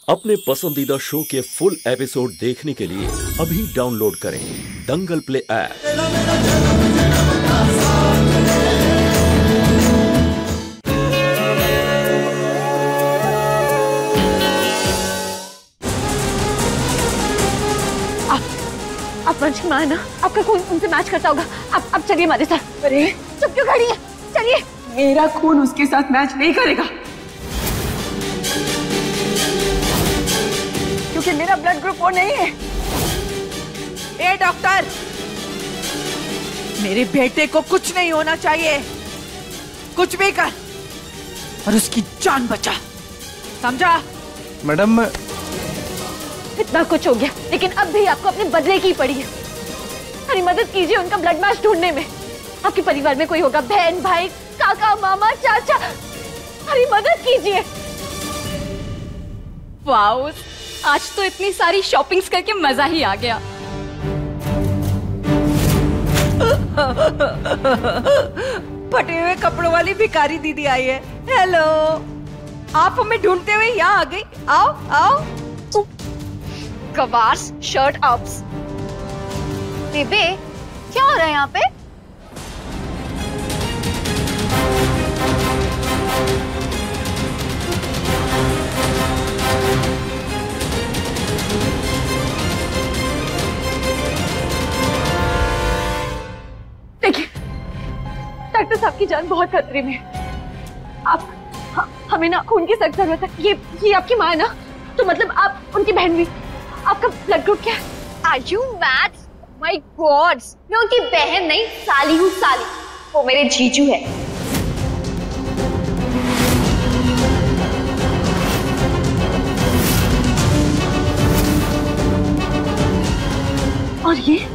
अपने पसंदीदा शो के फुल एपिसोड देखने के लिए अभी डाउनलोड करें दंगल प्ले ऐप। आप वंश की मां है ना, आपका खून उनसे मैच करता होगा। आप चलिए हमारे साथ। अरे चुप क्यों खड़ी है, चलिए। मेरा खून उसके साथ मैच नहीं करेगा क्योंकि मेरा ब्लड ग्रुप वो नहीं है। ए डॉक्टर, मेरे बेटे को कुछ नहीं होना चाहिए, कुछ भी कर और उसकी जान बचा, समझा? मैडम इतना कुछ हो गया, लेकिन अब भी आपको अपने बदले की पड़ी है। हमारी मदद कीजिए उनका ब्लड मैच ढूंढने में। आपके परिवार में कोई होगा, बहन, भाई, काका, मामा, चाचा, हमारी मदद कीजिए। वाओ, आज तो इतनी सारी शॉपिंग्स करके मजा ही आ गया। फटे हुए कपड़ों वाली भिखारी दीदी आई है। हेलो, आप हमें ढूंढते हुए यहाँ आ गई। आओ आओ। गवार्स, शर्ट अप्स। बेबे, क्या हो रहा है यहाँ पे? देखिए, डॉक्टर साहब की जान बहुत खतरे में है। आप हमें ना खून की सख्त जरूरत है। ये आपकी माँ है ना, तो मतलब आप उनकी बहन भी। आपका ब्लड ग्रुप क्या है? Are you mad? My God! मैं उनकी बहन नहीं, साली हूँ, साली। वो मेरे जीजू है। और ये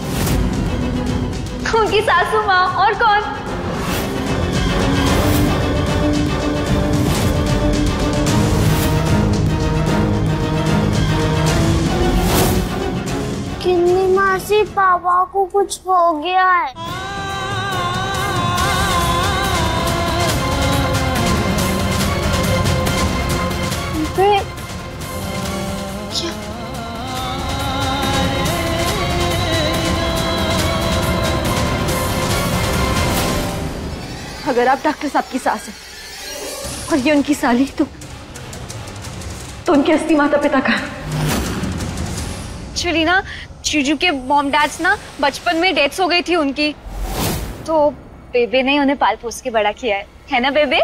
उनकी सासू माँ, और कौन? किन्नी मासी, पापा को कुछ हो गया है। क्या? अगर आप डॉक्टर साहब की सास हैं और ये उनकी साली, तो उनके असली माता पिता का। एक्चुअली ना, जीजू के मॉम डैड्स ना बचपन में डेथ्स हो गई थी उनकी, तो बेबे ने उन्हें पाल पोस के बड़ा किया है ना बेबे?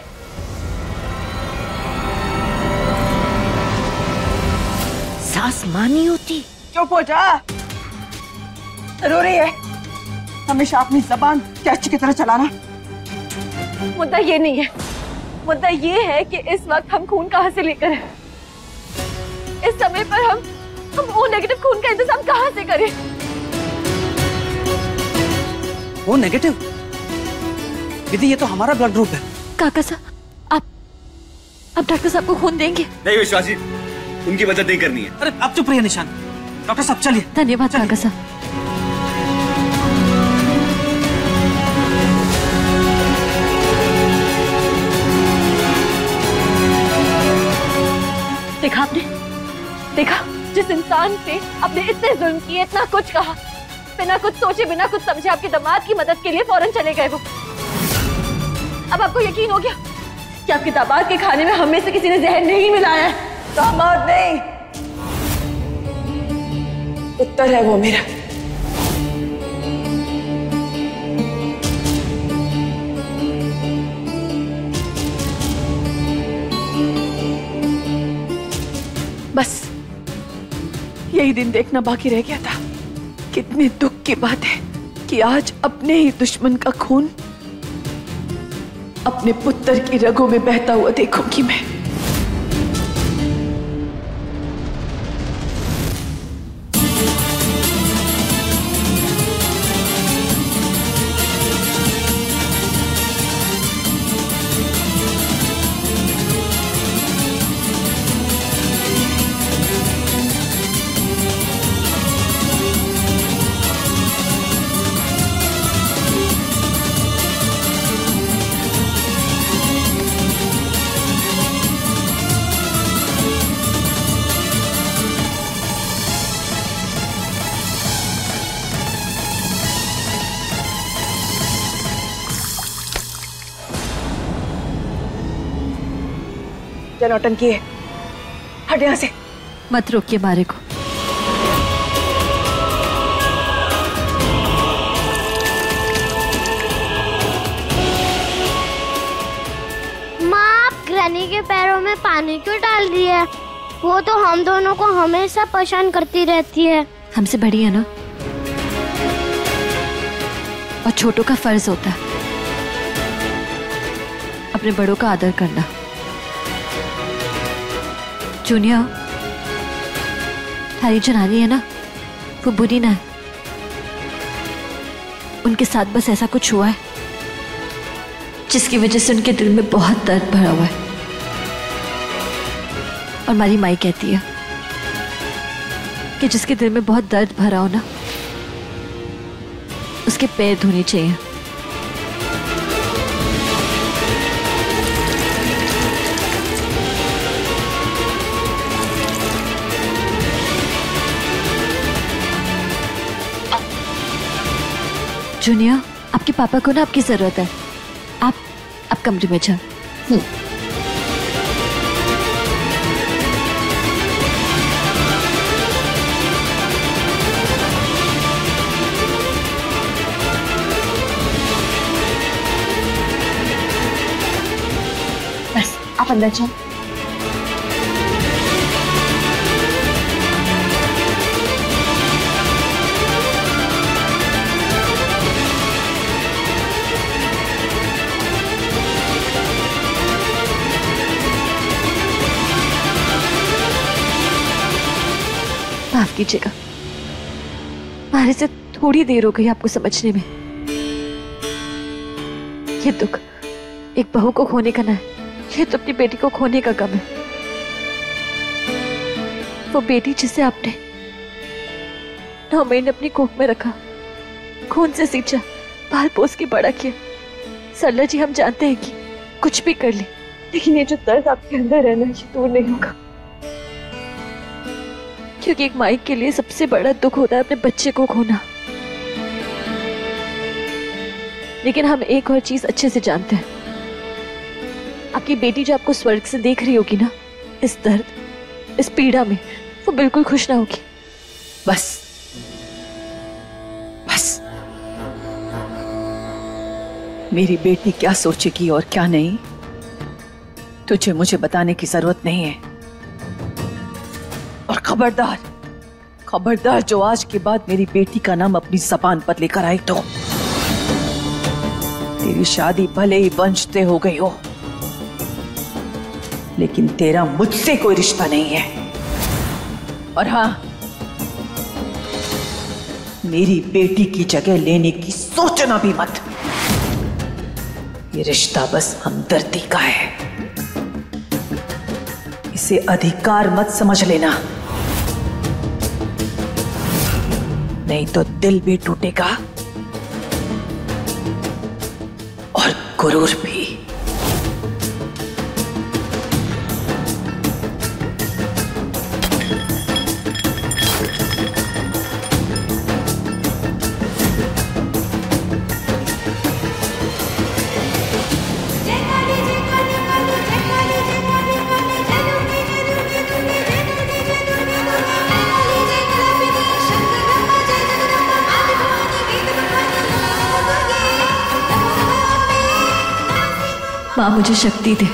सास मानी होती। चुप हो जा, रो रही है। हमेशा अपनी जबान कैची की तरह चलाना। मुद्दा ये नहीं है, मुद्दा ये है कि इस वक्त हम खून कहाँ से लेकर आए? इस समय पर हम वो नेगेटिव खून का इंतजाम कहाँ से करें? वो नेगेटिव? दीदी, ये तो हमारा ब्लड ग्रुप है। काका साहब, आप डॉक्टर साहब को खून देंगे? नहीं विश्वासी, उनकी मदद नहीं करनी है। अरे आप चुप रहिए निशान। डॉक्टर साहब चलिए। धन्यवाद काका साहब। देखा आपने, देखा जिस इंसान पे आपने इतने जुल्म किए, इतना कुछ कहा, बिना कुछ सोचे, बिना कुछ समझे आपके दामाद की मदद के लिए फौरन चले गए वो। अब आपको यकीन हो गया कि आपके दामाद के खाने में हमें से किसी ने जहर नहीं मिलाया है? दामाद नहीं, उत्तर है वो मेरा। बस यही दिन देखना बाकी रह गया था। कितने दुख की बात है कि आज अपने ही दुश्मन का खून अपने पुत्र की रगों में बहता हुआ देखूंगी मैं। नौटंकी है। हट यहाँ से। मत रोकिए मारे को। माँ, आप ग्रैनी के पैरों में पानी क्यों डाल रही है? वो तो हम दोनों को हमेशा परेशान करती रहती है। हमसे बड़ी है ना, और छोटों का फर्ज होता है अपने बड़ों का आदर करना। जूनियर, थारी जो नानी है ना, वो बुरी ना है। उनके साथ बस ऐसा कुछ हुआ है जिसकी वजह से उनके दिल में बहुत दर्द भरा हुआ है। और हमारी माई कहती है कि जिसके दिल में बहुत दर्द भरा हो ना, उसके पैर धोने चाहिए। जूनियर, आपके पापा को ना आपकी जरूरत है। आप कमरे में जाओ। बस आप अंदर जाओ। माफ कीजिएगा, हमारे से थोड़ी देर हो गई आपको समझने में। ये दुख एक बहू को खोने का ना है, ये तो अपनी बेटी को खोने का गम है। वो बेटी जिसे आपने 9 महीने अपनी कोख में रखा, खून से सींचा, पाल पोस के बड़ा किया। सरला जी, हम जानते हैं कि कुछ भी कर ले, लेकिन ये जो दर्द आपके अंदर है ना, ये दूर नहीं होगा। क्योंकि एक माई के लिए सबसे बड़ा दुख होता है अपने बच्चे को खोना। लेकिन हम एक और चीज अच्छे से जानते हैं, आपकी बेटी जो आपको स्वर्ग से देख रही होगी ना, इस दर्द, इस पीड़ा में वो बिल्कुल खुश ना होगी। बस बस, मेरी बेटी क्या सोचेगी और क्या नहीं, तुझे मुझे बताने की जरूरत नहीं है। और खबरदार, खबरदार जो आज के बाद मेरी बेटी का नाम अपनी जबान पर लेकर आई तो तेरी शादी भले ही वंशते हो गई हो, लेकिन तेरा मुझसे कोई रिश्ता नहीं है। और हाँ, मेरी बेटी की जगह लेने की सोचना भी मत। ये रिश्ता बस हमदर्दी का है, इसे अधिकार मत समझ लेना, नहीं तो दिल भी टूटेगा और गुरूर भी। माँ, मुझे शक्ति दे।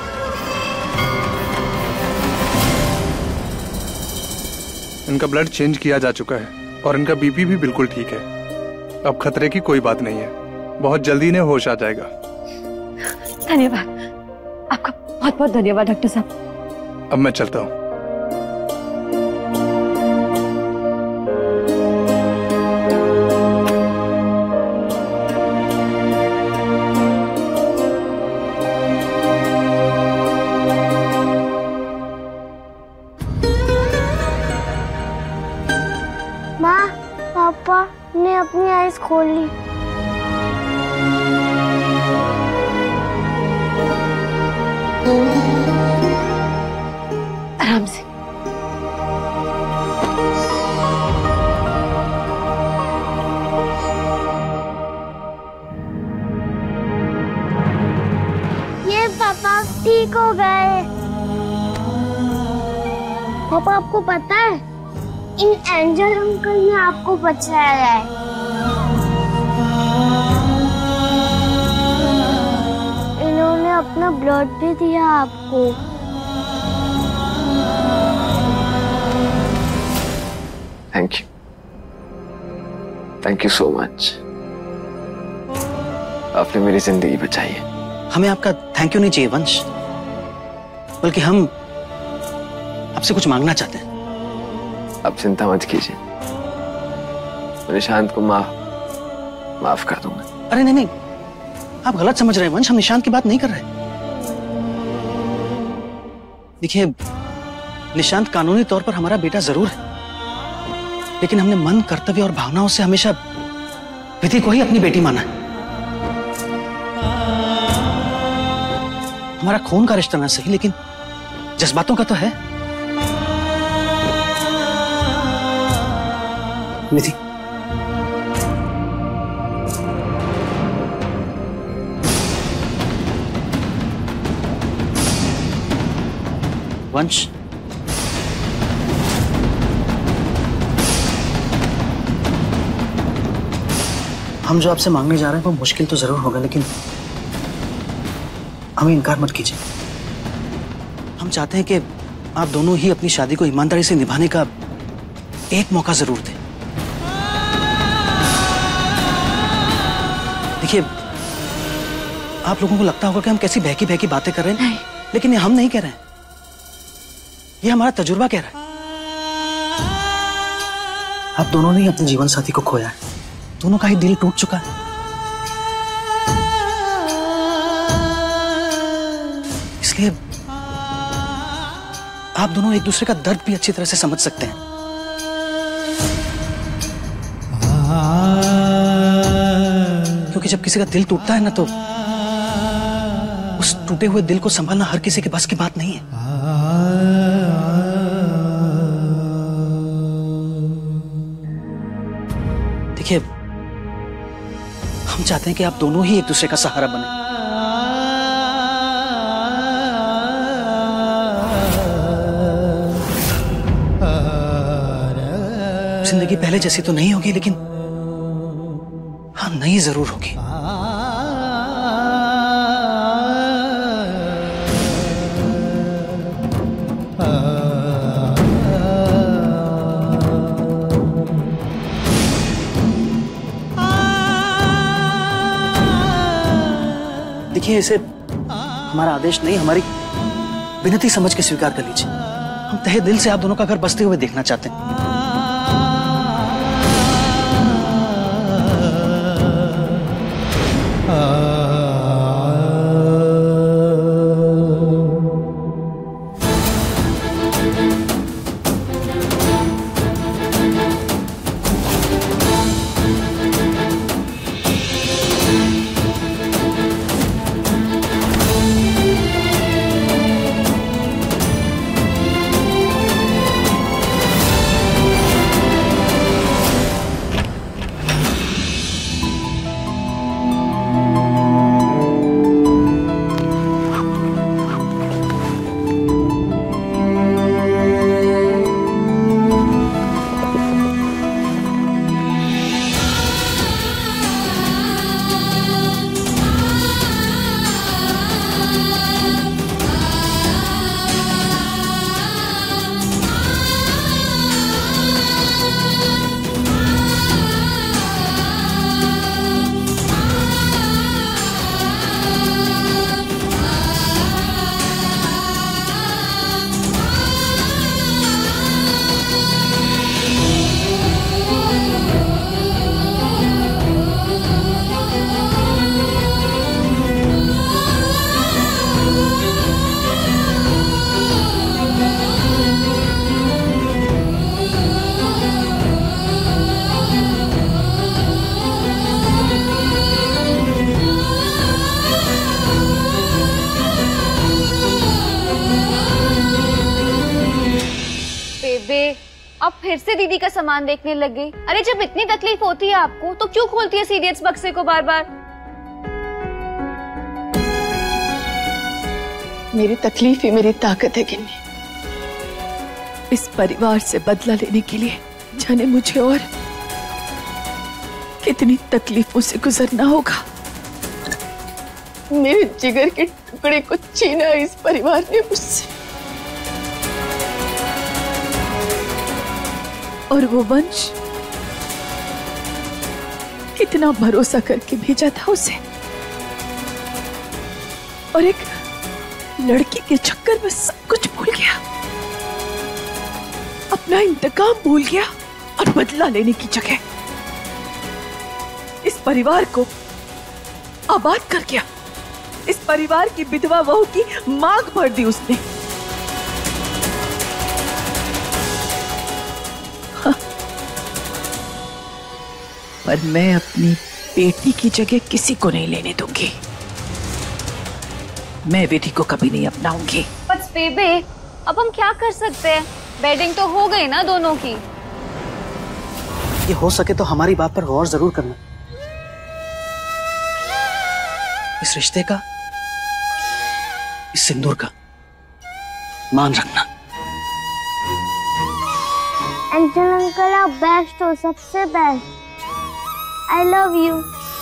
इनका ब्लड चेंज किया जा चुका है और इनका बीपी भी बिल्कुल ठीक है। अब खतरे की कोई बात नहीं है, बहुत जल्दी इन्हें होश आ जाएगा। धन्यवाद, आपका बहुत बहुत धन्यवाद डॉक्टर साहब। अब मैं चलता हूँ। माँ, पापा ने अपनी आईज खोल ली। आराम से। ये पापा ठीक हो गए। पापा आपको पता है इन एंजल अंकल ने आपको बचाया है। इन्होंने अपना ब्लड भी दिया आपको। Thank you so much. आपने मेरी जिंदगी बचाई है। हमें आपका थैंक यू नहीं चाहिए वंश, बल्कि हम आपसे कुछ मांगना चाहते हैं। आप चिंता मत कीजिए, मैं निशांत को माफ कर दूंगा। अरे नहीं, आप गलत समझ रहे हैं वंश, हम निशांत की बात नहीं कर रहे। देखिए, निशांत कानूनी तौर पर हमारा बेटा जरूर है, लेकिन हमने मन, कर्तव्य और भावनाओं से हमेशा विधि को ही अपनी बेटी माना है। हमारा खून का रिश्ता ना सही, लेकिन जज्बातों का तो है। विधि, वंश, हम जो आपसे मांगने जा रहे हैं वो मुश्किल तो जरूर होगा, लेकिन हमें इनकार मत कीजिए। हम चाहते हैं कि आप दोनों ही अपनी शादी को ईमानदारी से निभाने का एक मौका जरूर दें। देखिए, आप लोगों को लगता होगा कि हम कैसी बहकी बहकी बातें कर रहे हैं, लेकिन ये हम नहीं कह रहे हैं, ये हमारा तजुर्बा कह रहा है। आप दोनों ने ही अपने जीवन साथी को खोया है, दोनों का ही दिल टूट चुका है। इसलिए आप दोनों एक दूसरे का दर्द भी अच्छी तरह से समझ सकते हैं। क्योंकि जब किसी का दिल टूटता है ना, तो उस टूटे हुए दिल को संभालना हर किसी के बस की बात नहीं है। देखिए, हम चाहते हैं कि आप दोनों ही एक दूसरे का सहारा बने। जिंदगी पहले जैसी तो नहीं होगी, लेकिन हाँ, नई जरूर होगी। देखिए, इसे हमारा आदेश नहीं, हमारी विनती समझ के स्वीकार कर लीजिए। हम तहे दिल से आप दोनों का घर बसते हुए देखना चाहते हैं। अब फिर से दीदी का सामान देखने लग गई। अरे जब इतनी तकलीफ होती है आपको तो क्यों खोलती है सीरियस बक्से को बार बार? मेरी तकलीफ ही मेरी ताकत है गिन्नी। इस परिवार से बदला लेने के लिए जाने मुझे और कितनी तकलीफों से गुजरना होगा। मेरे जिगर के टुकड़े को छीना इस परिवार ने मुझसे, और वो वंश कितना भरोसा करके भेजा था उसे, और एक लड़की के चक्कर में सब कुछ भूल गया, अपना इंतकाम भूल गया और बदला लेने की जगह इस परिवार को आबाद कर गया। इस परिवार की विधवा बहू की मांग भर दी उसने। हाँ। पर मैं अपनी बेटी की जगह किसी को नहीं लेने दूंगी। मैं विधि को कभी नहीं अपनाऊंगी। बस बेबे, अब हम क्या कर सकते हैं? वेडिंग तो हो गई ना दोनों की। ये हो सके तो हमारी बात पर गौर जरूर करना। इस रिश्ते का, इस सिंदूर का मान रखना। एंजल अंकल आप बेस्ट हो, सबसे बेस्ट। I love you.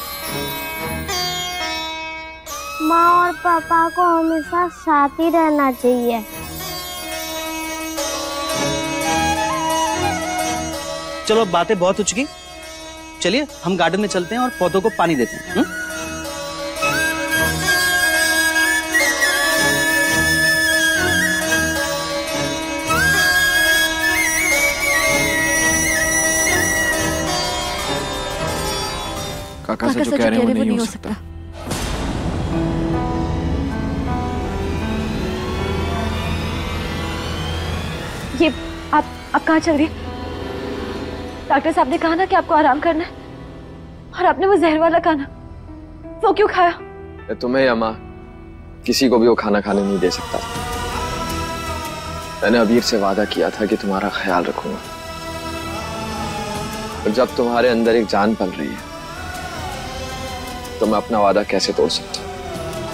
माँ और पापा को हमेशा साथ ही रहना चाहिए। चलो बातें बहुत हो चुकी, चलिए हम गार्डन में चलते हैं और पौधों को पानी देते हैं। काका से जो कह रहे हैं वो नहीं हो सकता। ये आप कहाँ चल रही? डॉक्टर साहब ने कहा ना कि आपको आराम करना है, और आपने वो जहर वाला खाना वो क्यों खाया? तुम्हें या माँ किसी को भी वो खाना खाने नहीं दे सकता। मैंने अबीर से वादा किया था कि तुम्हारा ख्याल रखूंगा, और जब तुम्हारे अंदर एक जान पल रही है तो मैं अपना वादा कैसे तोड़ सकता हूँ?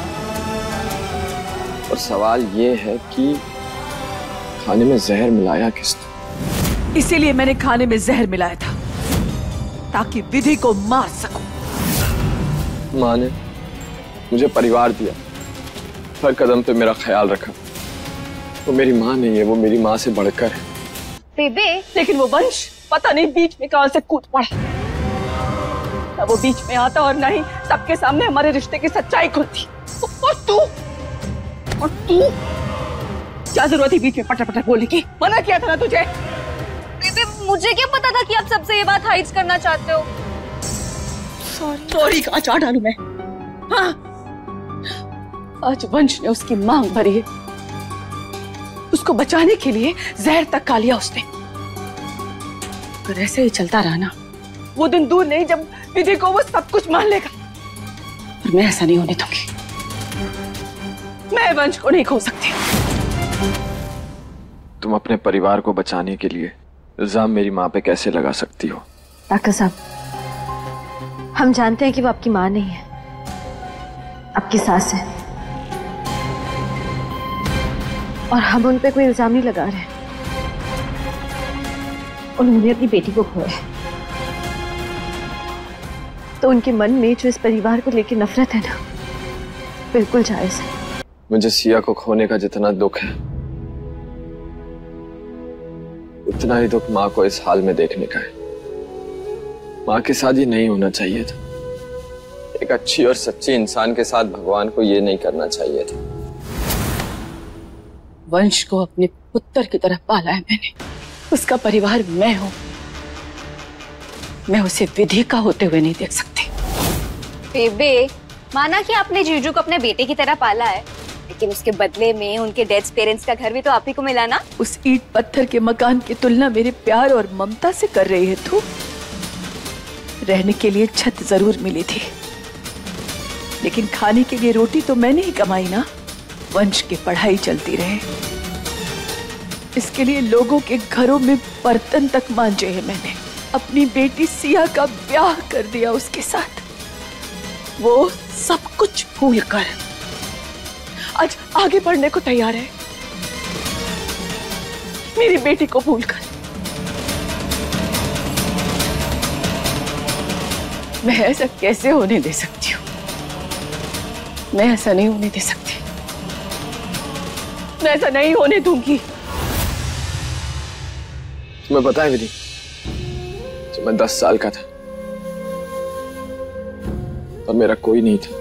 और सवाल ये है कि खाने में जहर मिलाया किसने? इसीलिए मैंने खाने में जहर मिलाया था, ताकि विधि को मार सकूं। माँ ने मुझे परिवार दिया, हर कदम पे मेरा ख्याल रखा। वो मेरी माँ नहीं है, वो मेरी माँ से बढ़कर है। बेबे, लेकिन वो वंश पता नहीं बीच में कहां से कूद पड़ा। ना वो बीच में आता और ना ही सबके सामने हमारे रिश्ते की सच्चाई खुलती। और तू क्या जरूरत थी बीच में पटर पटर बोलने की? मना किया था ना तुझे। बेबे, मुझे क्या पता था कि आप सबसे ये बात हाइड करना चाहते हो। सॉरी कहाँ चाह डालू मैं? हाँ, आज वंश ने उसकी मांग भरी है, उसको बचाने के लिए जहर तक खा लिया उसने। अगर ऐसे ही चलता रहा ना, वो दिन दूर नहीं जब विधि को वो सब कुछ मान लेगा। और मैं ऐसा नहीं होने दूंगी। मैं वंश को नहीं खो सकती। तुम अपने परिवार को बचाने के लिए इल्जाम मेरी माँ पे कैसे लगा सकती हो? डॉक्टर साहब, हम जानते हैं कि वो आपकी माँ नहीं है, आपकी सास है, और हम उन पे कोई इल्जाम नहीं लगा रहे। उन्होंने अपनी बेटी को खोया है, तो उनके मन में जो इस परिवार को लेकर नफरत है ना, बिल्कुल जायज है। मुझे सिया को खोने का जितना दुख है, उतना ही दुख माँ को इस हाल में देखने का है। माँ के साथ ये नहीं होना चाहिए था। एक अच्छी और सच्ची इंसान के साथ भगवान को ये नहीं करना चाहिए था। वंश को अपने पुत्र की तरह पाला है मैंने। उसका परिवार मैं हूं। मैं उसे विधि का होते हुए नहीं देख सकती। बेबे, माना कि आपने जीजू को अपने बेटे की तरह पाला है, लेकिन उसके बदले में उनके डेड पेरेंट्स का घर भी तो आप ही को मिला ना। उस ईंट पत्थर के मकान की तुलना मेरे प्यार और ममता से कर रही है तू? रहने के लिए छत जरूर मिली थी, लेकिन खाने के लिए रोटी तो मैंने ही कमाई ना। वंश की पढ़ाई चलती रहे, इसके लिए लोगों के घरों में बर्तन तक मांजे हैं मैंने। अपनी बेटी सिया का ब्याह कर दिया उसके साथ। वो सब कुछ भूल कर आज आगे बढ़ने को तैयार है। मेरी बेटी को भूलकर। मैं ऐसा कैसे होने दे सकती हूँ? मैं ऐसा नहीं होने दे सकती। मैं ऐसा नहीं होने दूंगी। तुम्हें पता है विधि, जब मैं 10 साल का था और मेरा कोई नहीं था,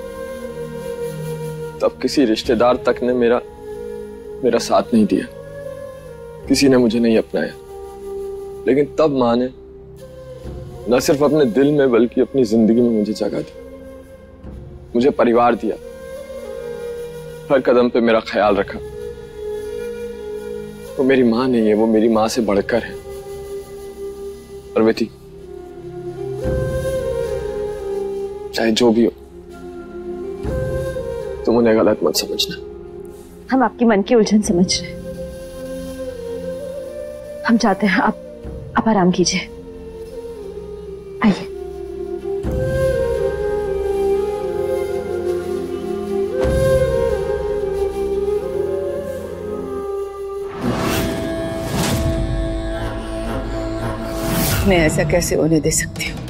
तब किसी रिश्तेदार तक ने मेरा साथ नहीं दिया, किसी ने मुझे नहीं अपनाया। लेकिन तब माँ ने न सिर्फ अपने दिल में बल्कि अपनी जिंदगी में मुझे जगह दी, मुझे परिवार दिया, हर कदम पे मेरा ख्याल रखा। वो मेरी माँ नहीं है, वो मेरी माँ से बढ़कर है। और विधि, चाहे जो भी हो, तुम उन्हें गलत मत समझना। हम आपकी मन की उलझन समझ रहे हैं। हम चाहते हैं आप आराम कीजिए। आइए। मैं ऐसा कैसे होने दे सकती हूँ?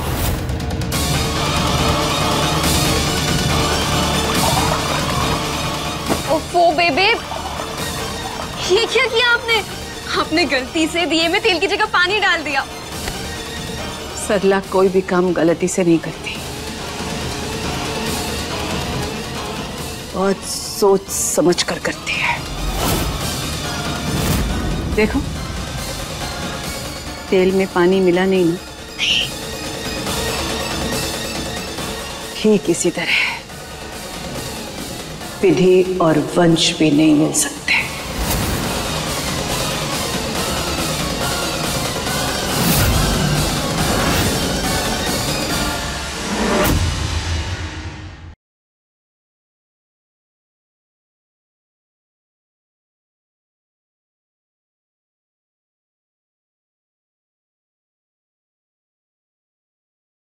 ओफो बेबे, ये क्या किया आपने? आपने गलती से दिए में तेल की जगह पानी डाल दिया। सरला कोई भी काम गलती से नहीं करती, बहुत सोच समझ कर करती है। देखो, तेल में पानी मिला नहीं ना? ठीक इसी तरह विधि और वंश भी नहीं मिल सकते।